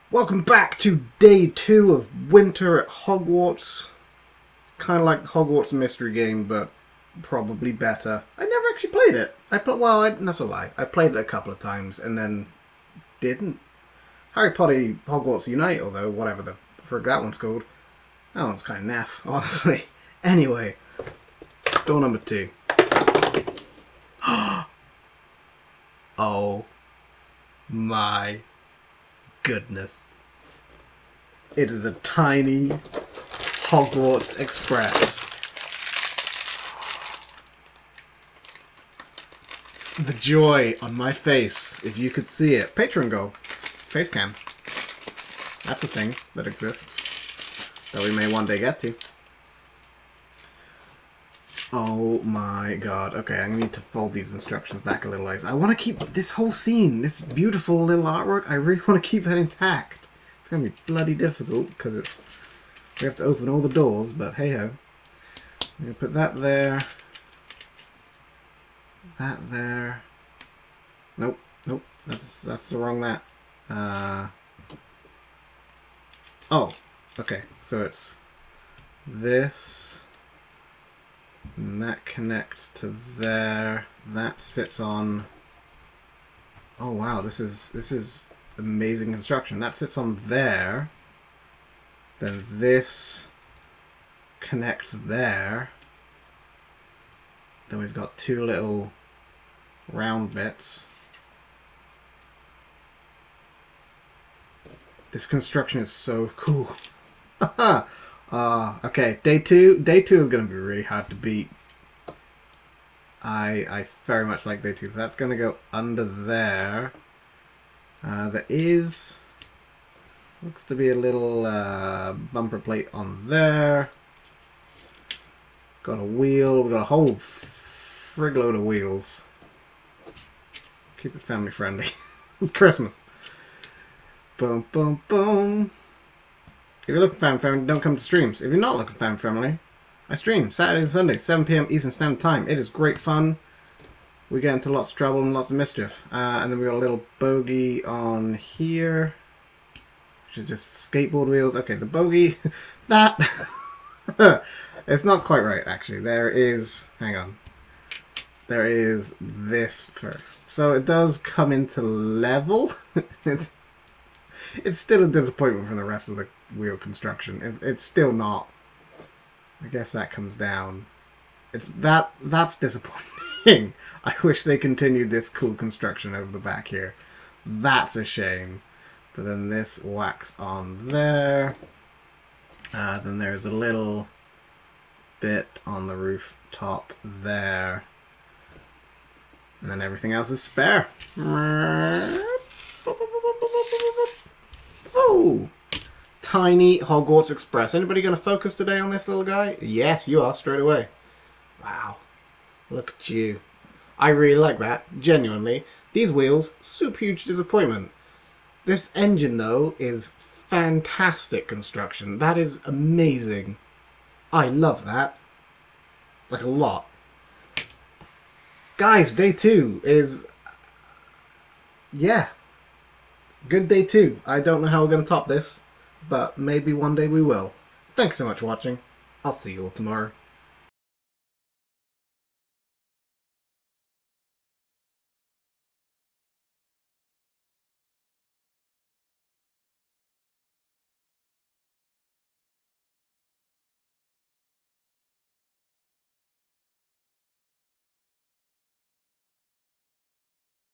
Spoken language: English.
Welcome back to day 2 of Winter at Hogwarts. It's kind of like the Hogwarts mystery game, but probably better. I never actually played it. That's a lie. I played it a couple of times and then didn't. Harry Potter Hogwarts Unite, although, whatever the frig that one's called. That one's kind of naff, honestly. Anyway, door number 2. Oh my goodness. It is a tiny Hogwarts Express. The joy on my face, if you could see it. Patreon goal. Face cam. That's a thing that exists. That we may one day get to. Oh my god. Okay, I'm going to need to fold these instructions back a little ways. I want to keep this whole scene, this beautiful little artwork, I really want to keep that intact. It's going to be bloody difficult because we have to open all the doors, but hey ho. I'm going to put that there. That there. Nope, nope, that's the wrong that. Oh, okay, so it's this. And that connects to there. That sits on. Oh wow, this is amazing construction. That sits on there. Then this connects there. Then we've got two little round bits. This construction is so cool. Okay, day two is going to be really hard to beat. I very much like day 2. So that's going to go under there. There is... looks to be a little bumper plate on there. Got a wheel. We've got a whole frig load of wheels. Keep it family friendly. It's Christmas. Boom, boom, boom. If you're looking for family, don't come to streams. If you're not looking for family, I stream Saturday and Sunday, 7 PM Eastern Standard Time. It is great fun. We get into lots of trouble and lots of mischief. And then we got a little bogey on here, which is just skateboard wheels. Okay, the bogey, that, it's not quite right actually. There is, hang on. There is this first. So it does come into level. It's still a disappointment from the rest of the wheel construction. It's still not. I guess that comes down. That's disappointing. I wish they continued this cool construction over the back here. That's a shame. But then this whacks on there. Then there's a little bit on the roof top there. And then everything else is spare. Oh! Tiny Hogwarts Express. Anybody going to focus today on this little guy? Yes, you are, straight away. Wow. Look at you. I really like that, genuinely. These wheels, super huge disappointment. This engine, though, is fantastic construction. That is amazing. I love that. Like, a lot. Guys, day 2 is... yeah. Good day 2. I don't know how we're going to top this, but maybe one day we will. Thanks so much for watching. I'll see you all tomorrow.